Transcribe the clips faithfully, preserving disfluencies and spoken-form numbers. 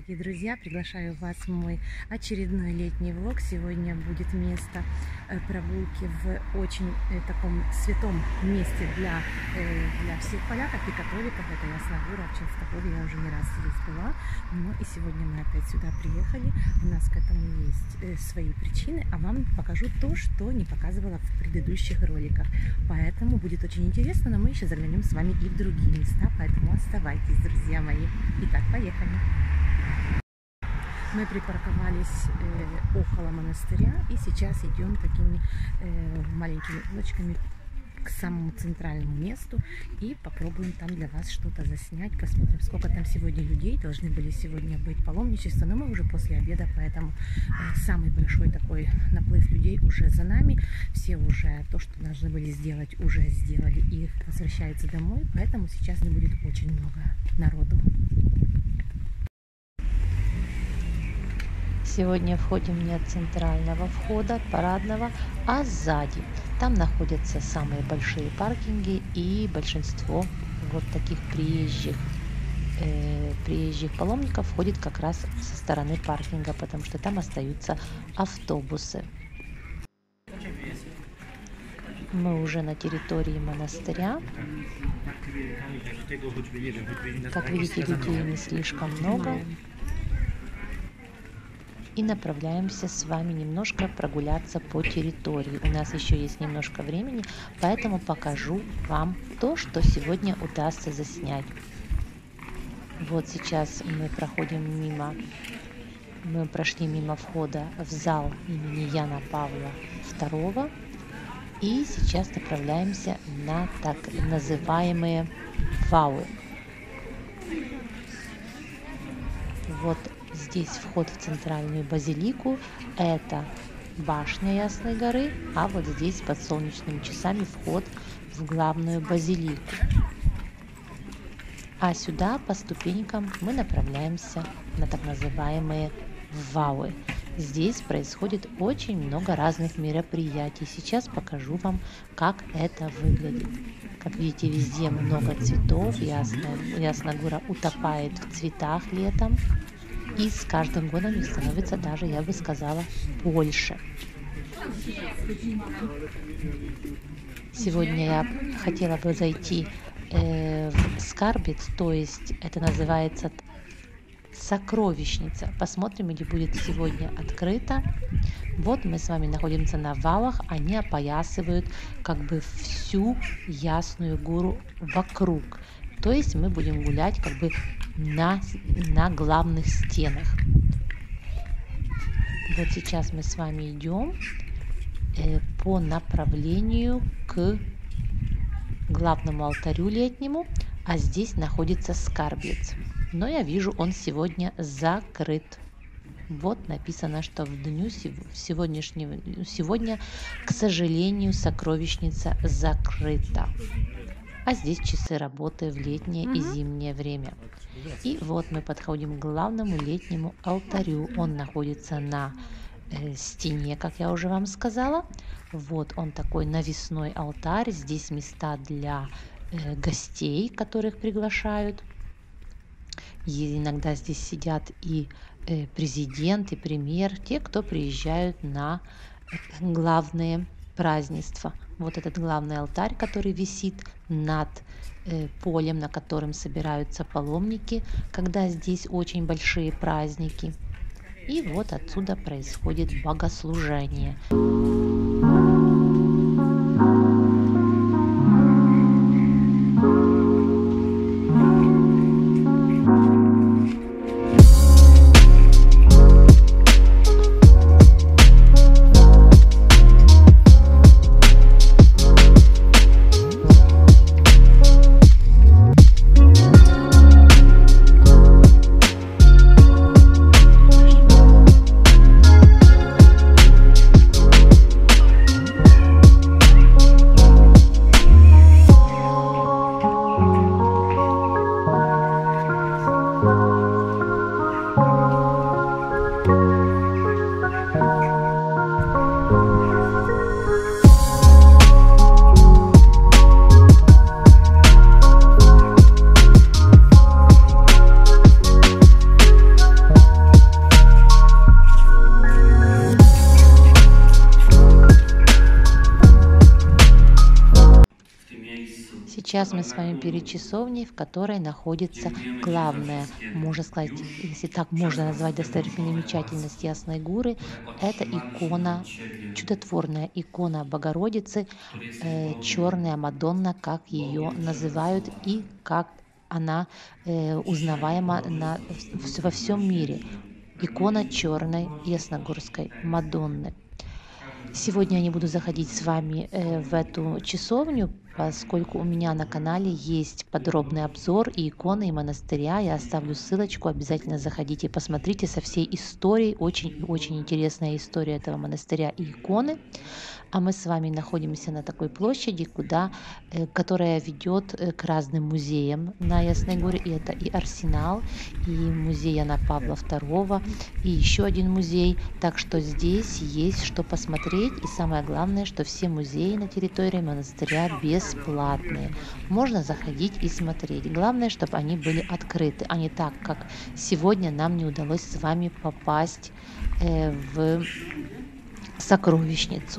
дорогие друзья! Приглашаю вас в мой очередной летний влог. Сегодня будет место прогулки в очень таком святом месте для, для всех поляков и католиков. Это Ясна Góra в Częstochowie. Я уже не раз здесь была. Но и сегодня мы опять сюда приехали. У нас к этому есть свои причины. А вам покажу то, что не показывала в предыдущих роликах. Поэтому будет очень интересно. Но мы еще заглянем с вами и в другие места. Поэтому оставайтесь, друзья мои. Итак, поехали. Мы припарковались э, около монастыря и сейчас идем такими э, маленькими улочками к самому центральному месту и попробуем там для вас что-то заснять. Посмотрим, сколько там сегодня людей. Должны были сегодня быть паломничества, но мы уже после обеда, поэтому э, самый большой такой наплыв людей уже за нами. Все уже то, что должны были сделать, уже сделали и возвращаются домой, поэтому сейчас не будет очень много народу. Сегодня входим не от центрального входа, парадного, а сзади. Там находятся самые большие паркинги и большинство вот таких приезжих, э, приезжих паломников входит как раз со стороны паркинга, потому что там остаются автобусы. Мы уже на территории монастыря. Как видите, людей не слишком много. И направляемся с вами немножко прогуляться по территории. У нас еще есть немножко времени, поэтому покажу вам то, что сегодня удастся заснять. Вот сейчас мы проходим мимо, мы прошли мимо входа в зал имени Яна Павла второго. И сейчас направляемся на так называемые вауы. Вот здесь вход в центральную базилику, это башня Ясной горы, а вот здесь под солнечными часами вход в главную базилику. А сюда по ступенькам мы направляемся на так называемые вауы. Здесь происходит очень много разных мероприятий. Сейчас покажу вам, как это выглядит. Как видите, везде много цветов. Ясная, Ясна Góra утопает в цветах летом. И с каждым годом их становится даже, я бы сказала, больше. Сегодня я хотела бы зайти э, в Скарбец, то есть это называется сокровищница. Посмотрим, где будет сегодня открыто. Вот мы с вами находимся на валах, они опоясывают как бы всю Ясную Гору вокруг. То есть мы будем гулять как бы на, на главных стенах. Вот сейчас мы с вами идем э, по направлению к главному алтарю летнему, а здесь находится Скарбец. Но я вижу, он сегодня закрыт. Вот написано, что в дню сегодняшнего, сегодня, к сожалению, сокровищница закрыта. А здесь часы работы в летнее и зимнее время. И вот мы подходим к главному летнему алтарю. Он находится на э, стене, как я уже вам сказала. Вот он такой навесной алтарь. Здесь места для э, гостей, которых приглашают. И иногда здесь сидят и э, президент, и премьер, те, кто приезжают на э, главные празднества. Вот этот главный алтарь, который висит над э, полем, на котором собираются паломники, когда здесь очень большие праздники. И вот отсюда происходит богослужение. Сейчас мы с вами перед часовней, в которой находится главная, можно сказать, если так можно назвать, достопримечательность Ясной Горы. Это икона, чудотворная икона Богородицы, э, черная Мадонна, как ее называют, и как она э, узнаваема на, в- во всем мире. Икона черной Ясногорской Мадонны. Сегодня я не буду заходить с вами э, в эту часовню, поскольку у меня на канале есть подробный обзор и иконы, и монастыря. Я оставлю ссылочку, обязательно заходите, посмотрите со всей историей. Очень-очень интересная история этого монастыря и иконы. А мы с вами находимся на такой площади, куда, э, которая ведет э, к разным музеям на Ясной Горе. И это и Арсенал, и музей Яна Павла второго, и еще один музей. Так что здесь есть что посмотреть. И самое главное, что все музеи на территории монастыря бесплатные. Можно заходить и смотреть. Главное, чтобы они были открыты, а не так, как сегодня нам не удалось с вами попасть э, в сокровищницу.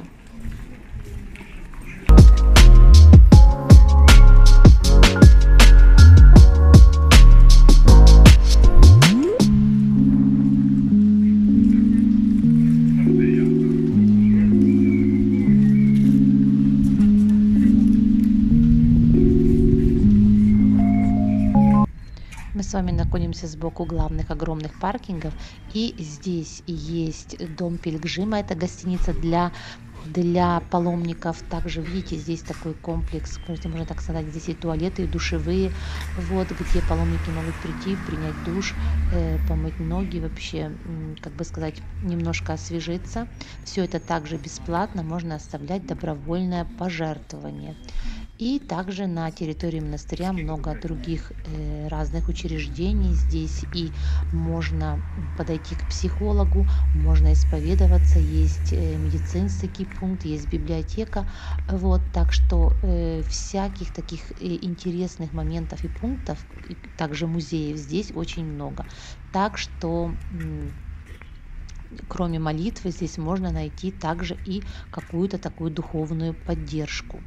Мы с вами находимся сбоку главных огромных паркингов, и здесь есть дом Пилигрима, это гостиница для для паломников. Также видите, здесь такой комплекс, можно так сказать, здесь и туалеты, и душевые, вот, где паломники могут прийти, принять душ, э, помыть ноги, вообще, как бы сказать, немножко освежиться. Все это также бесплатно, можно оставлять добровольное пожертвование. И также на территории монастыря много других э, разных учреждений. Здесь и можно подойти к психологу, можно исповедоваться, есть э, медицинский пункт, есть библиотека. Вот, так что э, всяких таких э, интересных моментов и пунктов, и также музеев здесь очень много. Так что м, кроме молитвы здесь можно найти также и какую-то такую духовную поддержку.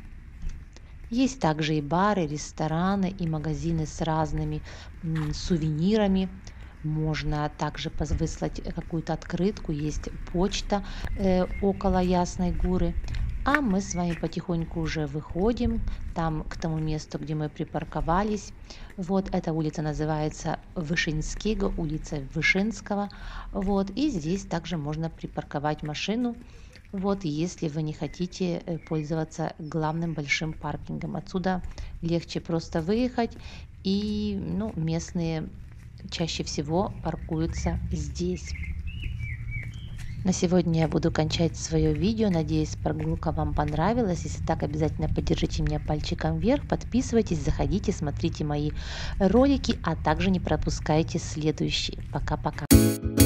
Есть также и бары, рестораны, и магазины с разными м, сувенирами. Можно также выслать какую-то открытку, есть почта э, около Ясной Горы. А мы с вами потихоньку уже выходим там к тому месту, где мы припарковались. Вот эта улица называется Вышинского, улица Вышинского. Вот, и здесь также можно припарковать машину. Вот, если вы не хотите пользоваться главным большим паркингом, отсюда легче просто выехать, и ну, местные чаще всего паркуются здесь. На сегодня я буду кончать свое видео. Надеюсь, прогулка вам понравилась. Если так, обязательно поддержите меня пальчиком вверх, подписывайтесь, заходите, смотрите мои ролики, а также не пропускайте следующие. Пока-пока.